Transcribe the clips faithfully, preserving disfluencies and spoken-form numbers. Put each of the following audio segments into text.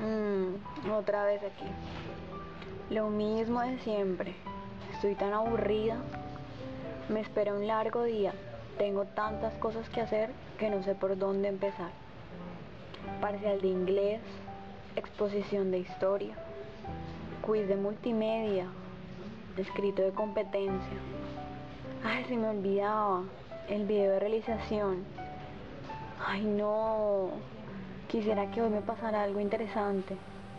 Mm, otra vez aquí. Lo mismo de siempre. Estoy tan aburrida. Me espera un largo día. Tengo tantas cosas que hacer que no sé por dónde empezar. Parcial de inglés, exposición de historia, quiz de multimedia, escrito de competencia. Ay, se me olvidaba, el video de realización. Ay, no. Quisiera que hoy me pasara algo interesante.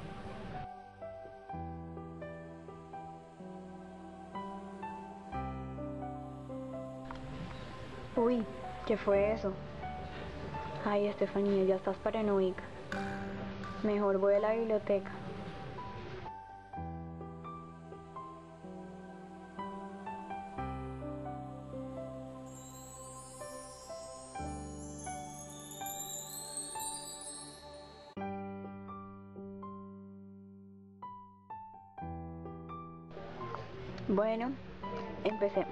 Uy, ¿qué fue eso? Ay, Estefanía, ya estás paranoica. Mejor voy a la biblioteca. Bueno, empecemos.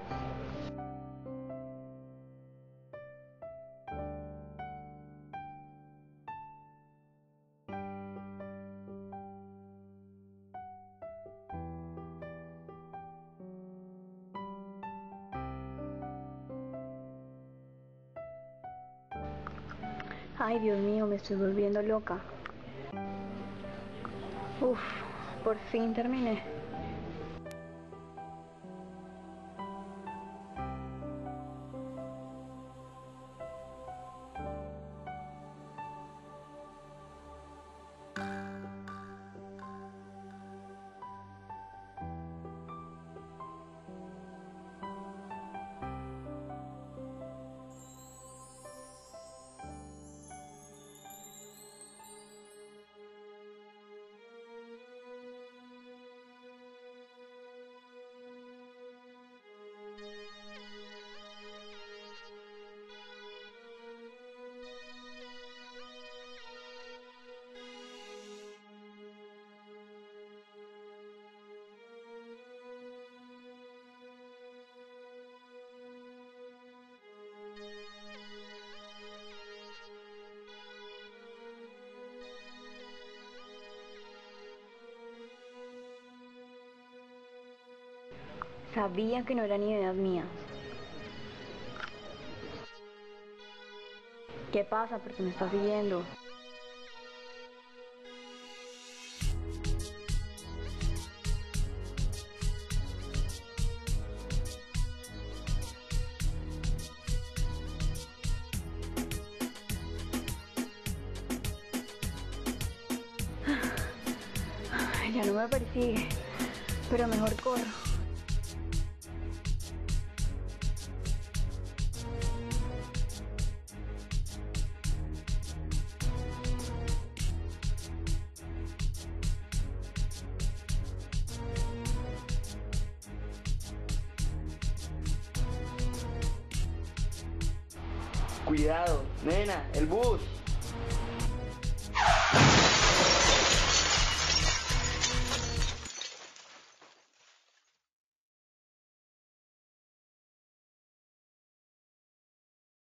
Ay, Dios mío, me estoy volviendo loca. Uf, por fin terminé. Sabía que no eran ideas mías. ¿Qué pasa? ¿Por qué me estás siguiendo? Ya no me persigue, pero mejor corro. Cuidado, nena, el bus.